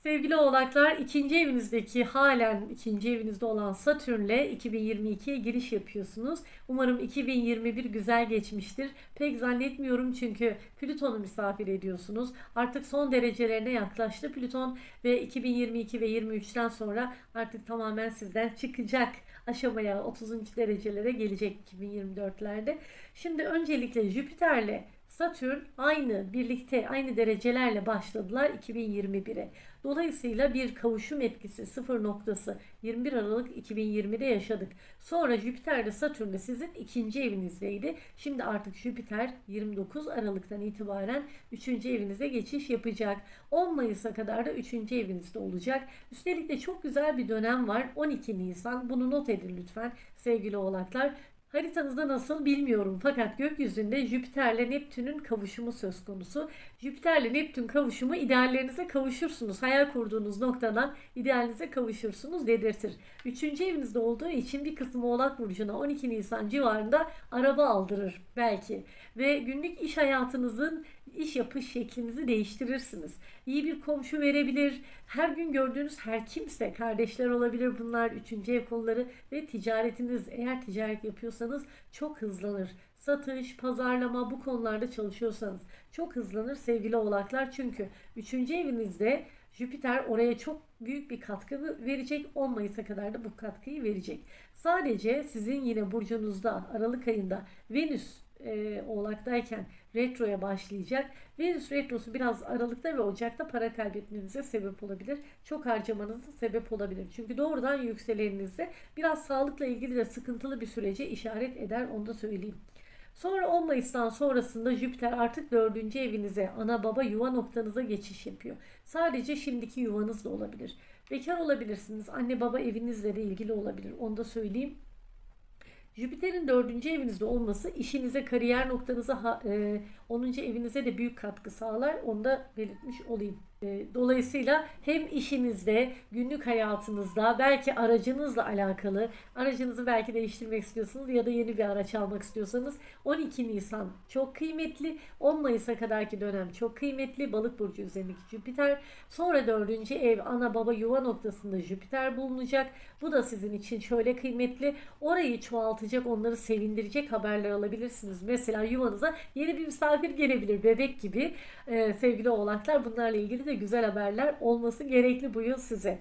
Sevgili Oğlaklar, ikinci evinizdeki halen ikinci evinizde olan Satürn'le 2022'ye giriş yapıyorsunuz. Umarım 2021 güzel geçmiştir. Pek zannetmiyorum çünkü Plüton'u misafir ediyorsunuz. Artık son derecelerine yaklaştı Plüton ve 2022 ve 23'ten sonra artık tamamen sizden çıkacak aşamaya 30. derecelere gelecek 2024'lerde. Şimdi öncelikle Jüpiter'le Satürn birlikte aynı derecelerle başladılar 2021'e. Dolayısıyla bir kavuşum etkisi 0 noktası 21 Aralık 2020'de yaşadık. Sonra Jüpiter de Satürn de sizin ikinci evinizdeydi. Şimdi artık Jüpiter 29 Aralık'tan itibaren 3. evinize geçiş yapacak. 10 Mayıs'a kadar da 3. evinizde olacak. Üstelik de çok güzel bir dönem var. 12 Nisan. Bunu not edin lütfen sevgili oğlaklar. Haritanızda nasıl bilmiyorum fakat gökyüzünde Jüpiter'le Neptün'ün kavuşumu söz konusu. Jüpiter'le Neptün kavuşumu ideallerinize kavuşursunuz. Hayal kurduğunuz noktadan idealinize kavuşursunuz dedirtir. Üçüncü evinizde olduğu için bir kısmı Oğlak Burcu'na 12 Nisan civarında araba aldırır belki. Ve günlük iş hayatınızın iş yapış şeklinizi değiştirirsiniz. İyi bir komşu verebilir. Her gün gördüğünüz her kimse, kardeşler olabilir bunlar, üçüncü ev konuları ve ticaretiniz, eğer ticaret yapıyorsanız çok hızlanır. Satış, pazarlama bu konularda çalışıyorsanız çok hızlanır sevgili oğlaklar. Çünkü 3. evinizde Jüpiter oraya çok büyük bir katkı verecek. 10 Mayıs'a kadar da bu katkıyı verecek. Sadece sizin yine burcunuzda Aralık ayında Venüs Oğlak'tayken retroya başlayacak. Venüs retrosu biraz Aralık'ta ve Ocak'ta para kaybetmenize sebep olabilir. Çok harcamanıza sebep olabilir. Çünkü doğrudan yükseleninize biraz sağlıkla ilgili de sıkıntılı bir sürece işaret eder. Onu da söyleyeyim. Sonra 10 Mayıs'tan sonrasında Jüpiter artık 4. evinize, ana baba yuva noktanıza geçiş yapıyor. Sadece şimdiki yuvanız da olabilir. Bekar olabilirsiniz. Anne baba evinizle de ilgili olabilir. Onu da söyleyeyim. Jüpiter'in 4. evinizde olması işinize, kariyer noktanıza, 10. evinize de büyük katkı sağlar. Onu da belirtmiş olayım. Dolayısıyla hem işinizde, günlük hayatınızda, belki aracınızla alakalı, aracınızı belki değiştirmek istiyorsunuz ya da yeni bir araç almak istiyorsanız 12 Nisan çok kıymetli. 10 Mayıs'a kadarki dönem çok kıymetli. Balık burcu üzerindeki Jüpiter. Sonra 4. ev ana baba yuva noktasında Jüpiter bulunacak. Bu da sizin için şöyle kıymetli. Orayı çoğaltacak, onları sevindirecek haberler alabilirsiniz. Mesela yuvanıza yeni bir misafir gelebilir, bebek gibi. Sevgili oğlaklar, bunlarla ilgili de güzel haberler olması gerekli bu yıl size.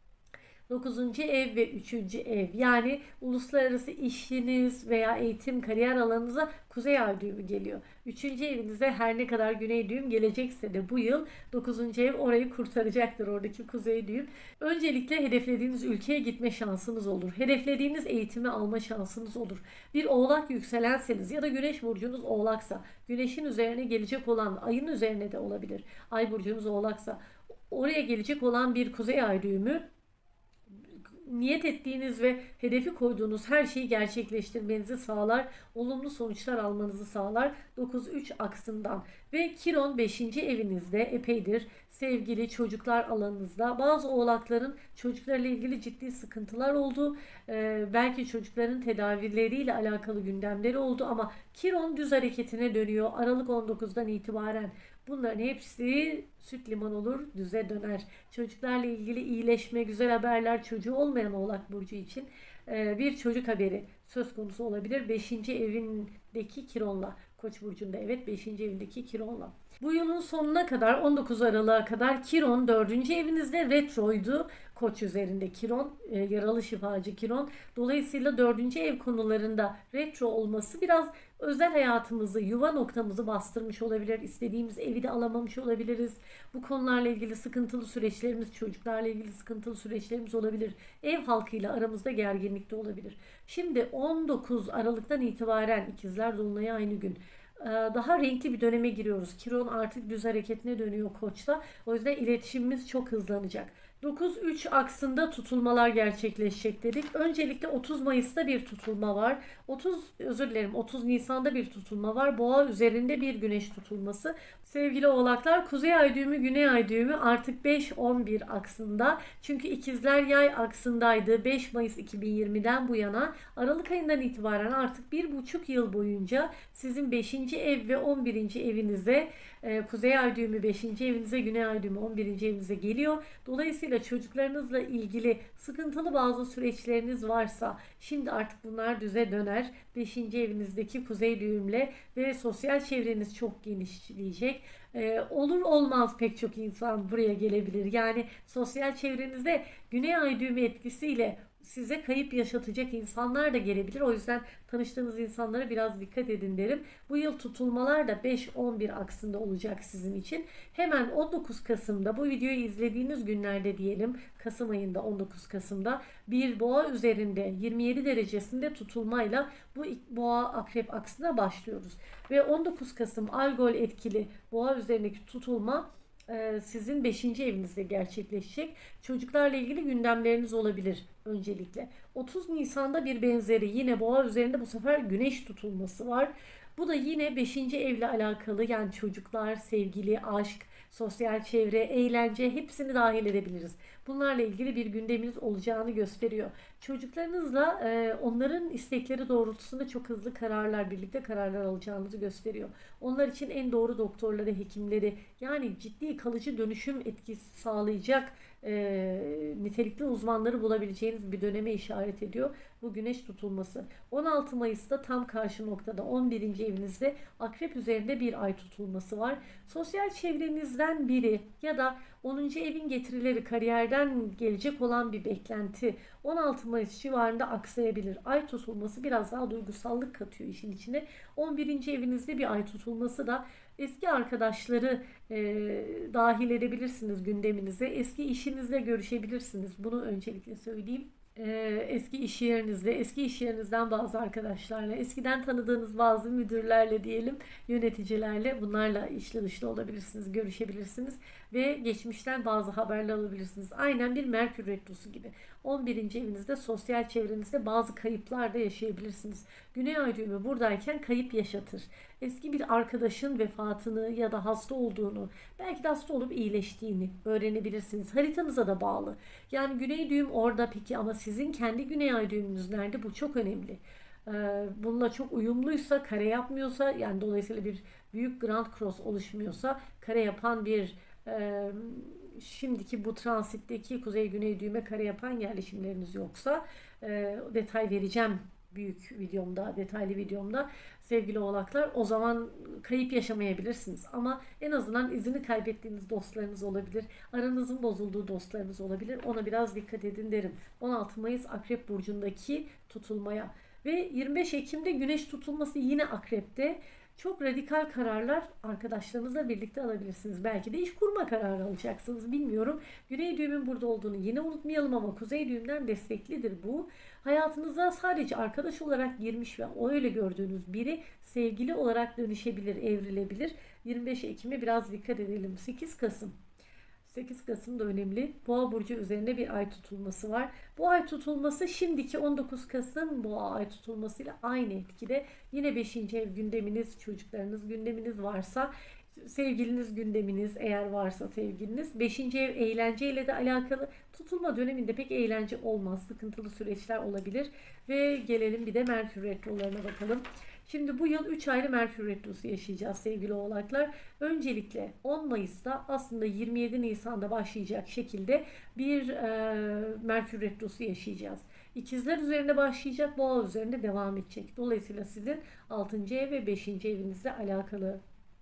9. ev ve 3. ev, yani uluslararası işiniz veya eğitim, kariyer alanınıza kuzey ay düğümü geliyor. 3. evinize her ne kadar güney düğüm gelecekse de bu yıl 9. ev orayı kurtaracaktır, oradaki kuzey düğüm. Öncelikle hedeflediğiniz ülkeye gitme şansınız olur. Hedeflediğiniz eğitimi alma şansınız olur. Bir oğlak yükselenseniz ya da güneş burcunuz oğlaksa, güneşin üzerine gelecek olan, ayın üzerine de olabilir. Ay burcunuz oğlaksa oraya gelecek olan bir kuzey ay düğümü niyet ettiğiniz ve hedefi koyduğunuz her şeyi gerçekleştirmenizi sağlar. Olumlu sonuçlar almanızı sağlar. 9-3 aksından. Ve Kiron 5. evinizde epeydir sevgili çocuklar alanınızda. Bazı oğlakların çocuklarla ilgili ciddi sıkıntılar oldu. Belki çocukların tedavileriyle alakalı gündemleri oldu ama Kiron düz hareketine dönüyor. Aralık 19'dan itibaren bunların hepsi süt liman olur, düze döner. Çocuklarla ilgili iyileşme, güzel haberler, çocuğu olmayan Oğlak Burcu için bir çocuk haberi söz konusu olabilir. 5. evindeki Kiron'la, Koç burcunda, evet, 5. evindeki Kiron'la. Bu yılın sonuna kadar, 19 Aralık'a kadar Kiron 4. evinizde retroydu. Koç üzerinde Kiron, yaralı şifacı Kiron. Dolayısıyla 4. ev konularında retro olması biraz özel hayatımızı, yuva noktamızı bastırmış olabilir. İstediğimiz evi de alamamış olabiliriz. Bu konularla ilgili sıkıntılı süreçlerimiz, çocuklarla ilgili sıkıntılı süreçlerimiz olabilir. Ev halkıyla aramızda gerginlik de olabilir. Şimdi 19 Aralık'tan itibaren ikizler dolunayı aynı gün. Daha renkli bir döneme giriyoruz. Kiron artık düz hareketine dönüyor Koç'ta. O yüzden iletişimimiz çok hızlanacak. 9-3 aksında tutulmalar gerçekleşecek dedik. Öncelikle 30 Mayıs'ta bir tutulma var. 30 Nisan'da bir tutulma var. Boğa üzerinde bir güneş tutulması. Sevgili Oğlaklar, Kuzey Ay düğümü, Güney Ay düğümü artık 5-11 aksında. Çünkü ikizler Yay aksındaydı 5 Mayıs 2020'den bu yana. Aralık ayından itibaren artık 1,5 yıl boyunca sizin 5. ev ve 11. evinize, Kuzey Ay düğümü 5. evinize, Güney Ay düğümü 11. evinize geliyor. Dolayısıyla çocuklarınızla ilgili sıkıntılı bazı süreçleriniz varsa şimdi artık bunlar düze döner. 5. evinizdeki kuzey düğümle ve sosyal çevreniz çok genişleyecek. Olur olmaz pek çok insan buraya gelebilir. Yani sosyal çevrenizde Güney Ay düğümü etkisiyle size kayıp yaşatacak insanlar da gelebilir. O yüzden tanıştığınız insanlara biraz dikkat edin derim. Bu yıl tutulmalar da 5-11 aksında olacak sizin için. Hemen 19 Kasım'da, bu videoyu izlediğiniz günlerde diyelim, Kasım ayında 19 Kasım'da bir boğa üzerinde 27 derecesinde tutulmayla bu boğa akrep aksına başlıyoruz. Ve 19 Kasım Algol etkili boğa üzerindeki tutulma sizin 5. evinizde gerçekleşecek. Çocuklarla ilgili gündemleriniz olabilir öncelikle. 30 Nisan'da bir benzeri yine boğa üzerinde bu sefer güneş tutulması var. Bu da yine 5. evle alakalı, yani çocuklar, sevgili, aşk, sosyal çevre, eğlence hepsini dahil edebiliriz. Bunlarla ilgili bir gündeminiz olacağını gösteriyor. Çocuklarınızla onların istekleri doğrultusunda çok hızlı kararlar, birlikte kararlar alacağınızı gösteriyor. Onlar için en doğru doktorları, hekimleri, yani ciddi kalıcı dönüşüm etkisi sağlayacak nitelikli uzmanları bulabileceğiniz bir döneme işaret ediyor bu güneş tutulması. 16 Mayıs'ta tam karşı noktada 11. evinizde akrep üzerinde bir ay tutulması var. Sosyal çevrenizden biri ya da 10. evin getirileri, kariyerden gelecek olan bir beklenti 16 Mayıs civarında aksayabilir. Ay tutulması biraz daha duygusallık katıyor işin içine. 11. evinizde bir ay tutulması da eski arkadaşları dahil edebilirsiniz gündeminize. Eski işinizle görüşebilirsiniz. Bunu öncelikle söyleyeyim. Eski iş yerinizle, eski iş yerinizden bazı arkadaşlarla, eskiden tanıdığınız bazı müdürlerle diyelim, yöneticilerle, bunlarla içli dışlı olabilirsiniz, görüşebilirsiniz ve geçmişten bazı haberler alabilirsiniz. Aynen bir Merkür Retrosu gibi. 11. evinizde, sosyal çevrenizde bazı kayıplar da yaşayabilirsiniz. Güney Ay düğümü buradayken kayıp yaşatır. Eski bir arkadaşın vefatını ya da hasta olduğunu, belki de hasta olup iyileştiğini öğrenebilirsiniz. Haritanıza da bağlı. Yani Güney düğüm orada, peki ama sizin kendi Güney Ay düğümünüz nerede? Bu çok önemli. Bununla çok uyumluysa, kare yapmıyorsa, yani dolayısıyla bir büyük Grand Cross oluşmuyorsa, kare yapan bir şimdiki bu transitteki kuzey güney düğme kare yapan yerleşimleriniz yoksa, detay vereceğim büyük videomda, detaylı videomda sevgili oğlaklar, o zaman kayıp yaşamayabilirsiniz. Ama en azından izini kaybettiğiniz dostlarınız olabilir. Aranızın bozulduğu dostlarınız olabilir. Ona biraz dikkat edin derim. 16 Mayıs Akrep Burcu'ndaki tutulmaya. Ve 25 Ekim'de güneş tutulması yine Akrep'te. Çok radikal kararlar arkadaşlarınızla birlikte alabilirsiniz. Belki de iş kurma kararı alacaksınız. Bilmiyorum. Güney düğümün burada olduğunu yine unutmayalım ama kuzey düğümden desteklidir bu. Hayatınıza sadece arkadaş olarak girmiş ve o öyle gördüğünüz biri sevgili olarak dönüşebilir, evrilebilir. 25 Ekim'e biraz dikkat edelim. 8 Kasım. 8 Kasım da önemli. Boğa burcu üzerinde bir ay tutulması var. Bu ay tutulması şimdiki 19 Kasım Boğa ay tutulmasıyla aynı etkide. Yine 5. ev gündeminiz, çocuklarınız gündeminiz varsa, sevgiliniz gündeminiz eğer varsa sevgiliniz. 5. ev eğlenceyle de alakalı. Tutulma döneminde pek eğlence olmaz. Sıkıntılı süreçler olabilir. Ve gelelim bir de Merkür retrolarına bakalım. Şimdi bu yıl 3 ayrı Merkür Retrosu yaşayacağız sevgili oğlaklar. Öncelikle 10 Mayıs'ta, aslında 27 Nisan'da başlayacak şekilde bir Merkür Retrosu yaşayacağız. İkizler üzerinde başlayacak, Boğa üzerinde devam edecek. Dolayısıyla sizin 6. ev ve 5. evinizle alakalı.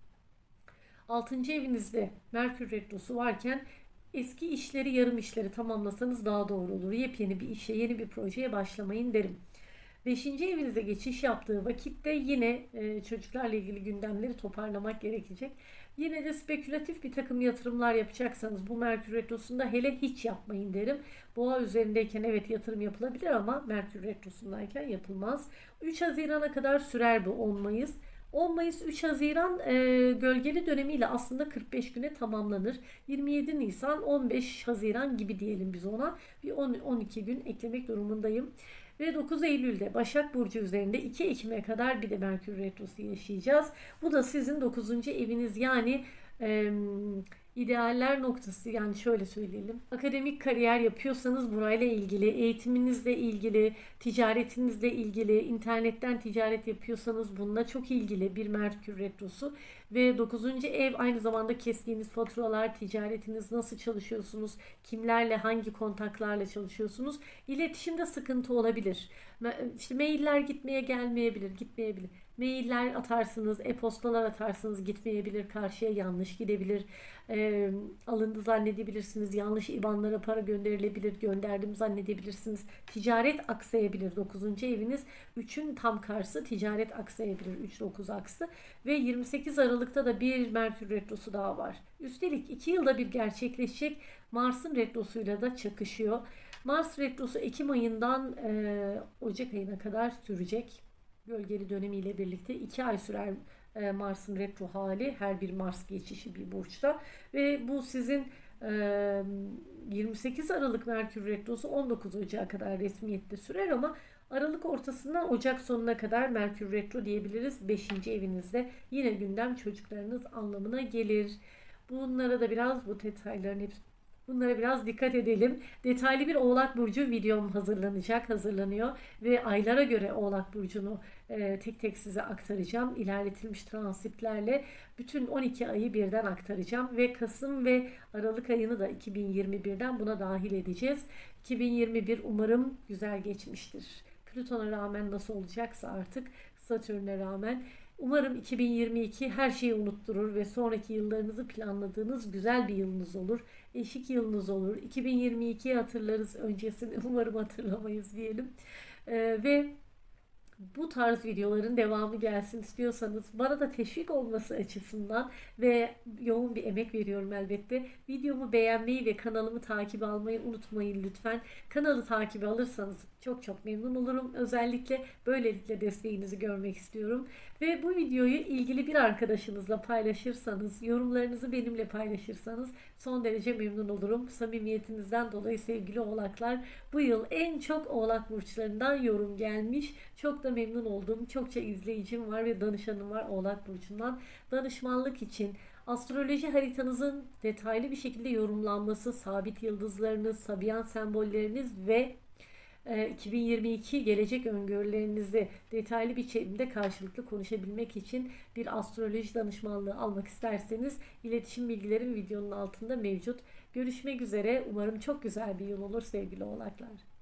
6. evinizde Merkür Retrosu varken eski işleri, yarım işleri tamamlasanız daha doğru olur. Yepyeni bir işe, yeni bir projeye başlamayın derim. 5. evinize geçiş yaptığı vakitte yine çocuklarla ilgili gündemleri toparlamak gerekecek. Yine de spekülatif bir takım yatırımlar yapacaksanız bu Merkür Retrosu'nda hele hiç yapmayın derim. Boğa üzerindeyken evet yatırım yapılabilir ama Merkür Retrosu'ndayken yapılmaz. 3 Haziran'a kadar sürer bu 10 Mayıs. 10 Mayıs 3 Haziran gölgeli dönemiyle aslında 45 güne tamamlanır. 27 Nisan 15 Haziran gibi diyelim biz ona. Bir 12 gün eklemek durumundayım. Ve 9 Eylül'de Başak Burcu üzerinde 2 Ekim'e kadar bir de Merkür Retrosu yaşayacağız. Bu da sizin 9. eviniz, yani idealler noktası. Yani şöyle söyleyelim. Akademik kariyer yapıyorsanız burayla ilgili, eğitiminizle ilgili, ticaretinizle ilgili, internetten ticaret yapıyorsanız bununla çok ilgili bir Merkür Retrosu. Ve 9. ev aynı zamanda kestiğiniz faturalar, ticaretiniz, nasıl çalışıyorsunuz, kimlerle, hangi kontaklarla çalışıyorsunuz. İletişimde sıkıntı olabilir. İşte mailler gitmeyebilir. Mailler atarsınız, e-postalar atarsınız, gitmeyebilir, karşıya yanlış gidebilir, alındı zannedebilirsiniz, yanlış IBAN'lara para gönderilebilir, gönderdim zannedebilirsiniz, ticaret aksayabilir. 9. eviniz 3'ün tam karşısı, ticaret aksayabilir, 3-9 aksı. Ve 28 Aralık'ta da bir Merkür Retrosu daha var. Üstelik 2 yılda bir gerçekleşecek Mars'ın Retrosu'yla da çakışıyor. Mars Retrosu Ekim ayından Ocak ayına kadar sürecek. Gölgeli dönemiyle birlikte 2 ay sürer Mars'ın retro hali, her bir Mars geçişi bir burçta. Ve bu sizin 28 Aralık Merkür Retrosu 19 Ocak'a kadar resmiyette sürer ama Aralık ortasından Ocak sonuna kadar Merkür Retro diyebiliriz. 5. evinizde yine gündem çocuklarınız anlamına gelir. Bunlara da biraz, bu detayların hepsi, bunlara biraz dikkat edelim. Detaylı bir Oğlak Burcu videom hazırlanıyor ve aylara göre Oğlak Burcu'nu tek tek size aktaracağım. İlerletilmiş transitlerle bütün 12 ayı birden aktaracağım ve Kasım ve Aralık ayını da 2021'den buna dahil edeceğiz. 2021 umarım güzel geçmiştir. Plüton'a rağmen nasıl olacaksa artık, Satürn'e rağmen. Umarım 2022 her şeyi unutturur ve sonraki yıllarınızı planladığınız güzel bir yılınız olur. Eşik yılınız olur. 2022'yi hatırlarız, öncesini umarım hatırlamayız diyelim. Ve bu tarz videoların devamı gelsin istiyorsanız, bana da teşvik olması açısından, ve yoğun bir emek veriyorum elbette, videomu beğenmeyi ve kanalımı takip almayı unutmayın lütfen. Kanalı takip alırsanız çok çok memnun olurum. Özellikle böylelikle desteğinizi görmek istiyorum. Ve bu videoyu ilgili bir arkadaşınızla paylaşırsanız, yorumlarınızı benimle paylaşırsanız son derece memnun olurum. Samimiyetinizden dolayı sevgili oğlaklar, bu yıl en çok oğlak burçlarından yorum gelmiş. Çok da memnun oldum. Çokça izleyicim var ve danışanım var Oğlak Burcu'ndan. Danışmanlık için astroloji haritanızın detaylı bir şekilde yorumlanması, sabit yıldızlarınız, sabiyan sembolleriniz ve 2022 gelecek öngörülerinizi detaylı bir biçimde karşılıklı konuşabilmek için bir astroloji danışmanlığı almak isterseniz iletişim bilgilerim videonun altında mevcut. Görüşmek üzere. Umarım çok güzel bir yıl olur sevgili oğlaklar.